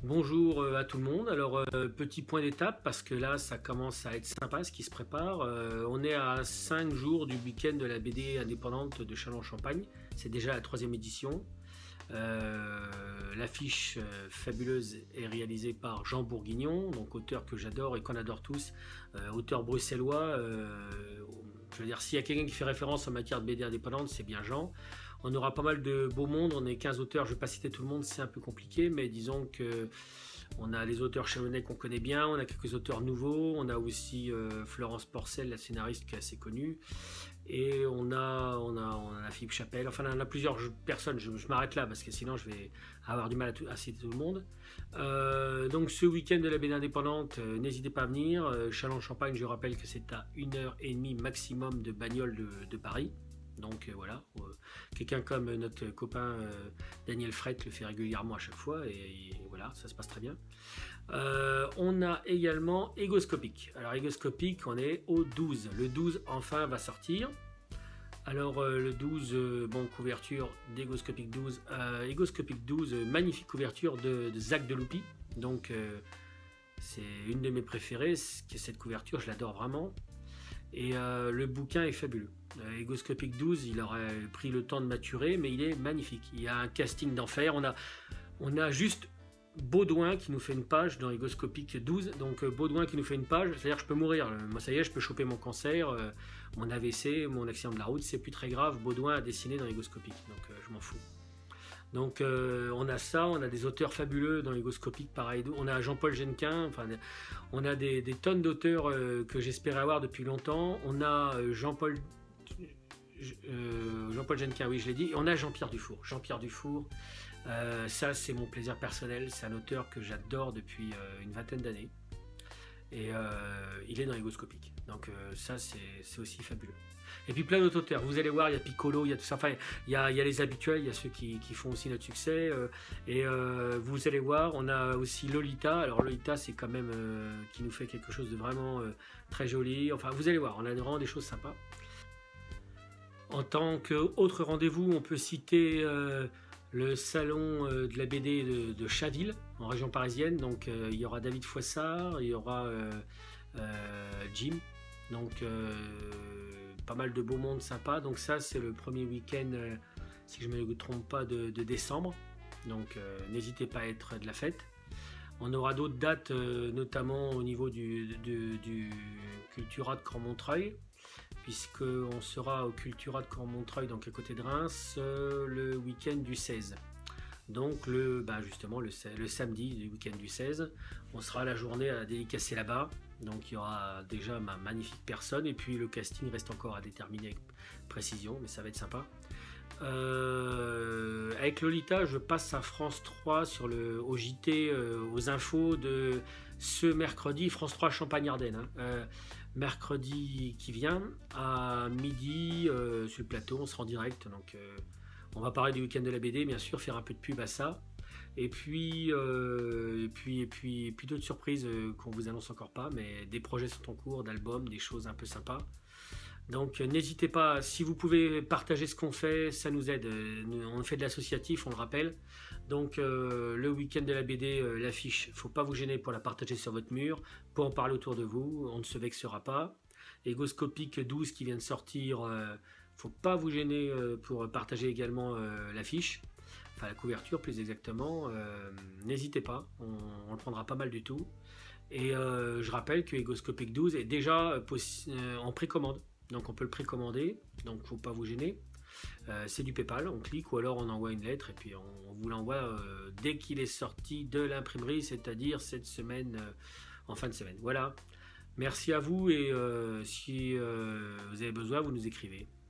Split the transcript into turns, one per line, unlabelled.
Bonjour à tout le monde. Alors, petit point d'étape parce que là, ça commence à être sympa ce qui se prépare. On est à 5 jours du week-end de la BD indépendante de Châlons-Champagne. C'est déjà la troisième édition. L'affiche fabuleuse est réalisée par Jean Bourguignon, donc auteur que j'adore et qu'on adore tous, auteur bruxellois. Je veux dire, s'il y a quelqu'un qui fait référence en matière de BD indépendante, c'est bien Jean. On aura pas mal de beau monde, on est 15 auteurs, je ne vais pas citer tout le monde, c'est un peu compliqué, mais disons que on a les auteurs chalonnais qu'on connaît bien, on a quelques auteurs nouveaux, on a aussi Florence Porcel, la scénariste qui est assez connue, et on a Philippe Chapelle, enfin on a plusieurs personnes, je m'arrête là parce que sinon je vais avoir du mal à citer tout le monde. Donc ce week-end de la BD indépendante, n'hésitez pas à venir. Châlons-Champagne, je rappelle que c'est à 1h30 maximum de bagnole de Paris. Donc voilà, quelqu'un comme notre copain Daniel Frette le fait régulièrement à chaque fois et voilà, ça se passe très bien. On a également Egoscopic. Alors Egoscopic, on est au 12. Le 12 enfin va sortir. Alors le 12, bon, couverture d'Egoscopic 12. Egoscopic 12, magnifique couverture de Zach Deloupi. Donc c'est une de mes préférées, cette couverture, je l'adore vraiment. Et le bouquin est fabuleux. Egoscopic 12, il aurait pris le temps de maturer, mais il est magnifique. Il y a un casting d'enfer. On a juste Baudouin qui nous fait une page dans Egoscopic 12. Donc Baudouin qui nous fait une page, c'est-à-dire que je peux mourir. Moi, ça y est, je peux choper mon cancer, mon AVC, mon accident de la route, c'est plus très grave. Baudouin a dessiné dans Egoscopic, donc je m'en fous. Donc on a ça, on a des auteurs fabuleux dans Egoscopic, pareil. On a Jean-Paul Genquin, enfin, on a des tonnes d'auteurs que j'espérais avoir depuis longtemps. On a Jean-Paul Genquin, oui, je l'ai dit. Et on a Jean-Pierre Dufour. Jean-Pierre Dufour, ça c'est mon plaisir personnel. C'est un auteur que j'adore depuis une vingtaine d'années. Et il est dans Egoscopic. Donc ça c'est aussi fabuleux. Et puis plein d'autres auteurs. Vous allez voir, il y a Piccolo, il y a tout ça. Enfin, il y a les habituels, il y a ceux qui font aussi notre succès. Et vous allez voir, on a aussi Lolita. Alors Lolita, c'est quand même qui nous fait quelque chose de vraiment très joli. Enfin, vous allez voir, on a vraiment des choses sympas. En tant qu'autre rendez-vous, on peut citer le salon de la BD de Chaville, en région parisienne. Donc il y aura David Foissard, il y aura Jim. Donc pas mal de beau monde sympa. Donc ça c'est le premier week-end, si je ne me trompe pas, de décembre. Donc n'hésitez pas à être de la fête. On aura d'autres dates, notamment au niveau du Cultura de Cormontreuil, puisqu'on sera au Cultura de Cormontreuil, donc à côté de Reims, le week-end du 16. Donc justement le samedi du week-end du 16, on sera la journée à dédicacer là-bas. Donc il y aura déjà ma magnifique personne et puis le casting reste encore à déterminer avec précision, mais ça va être sympa. Avec Lolita, je passe à France 3 au JT, aux infos de ce mercredi, France 3 Champagne-Ardenne. Mercredi qui vient à midi sur le plateau, on sera en direct. Donc on va parler du week-end de la BD, bien sûr, faire un peu de pub à ça. Et puis d'autres surprises qu'on vous annonce encore pas, mais des projets sont en cours, d'albums, des choses un peu sympas. Donc n'hésitez pas, si vous pouvez partager ce qu'on fait, ça nous aide. On fait de l'associatif, on le rappelle. Donc le week-end de la BD, l'affiche, faut pas vous gêner pour la partager sur votre mur, pour en parler autour de vous, on ne se vexera pas. Egoscopic 12 qui vient de sortir, faut pas vous gêner pour partager également l'affiche. Enfin la couverture plus exactement, n'hésitez pas, on le prendra pas mal du tout. Et je rappelle que Egoscopic 12 est déjà en précommande, donc on peut le précommander, donc faut pas vous gêner. C'est du PayPal, on clique ou alors on envoie une lettre et puis on vous l'envoie dès qu'il est sorti de l'imprimerie, c'est-à-dire cette semaine, en fin de semaine. Voilà, merci à vous et si vous avez besoin, vous nous écrivez.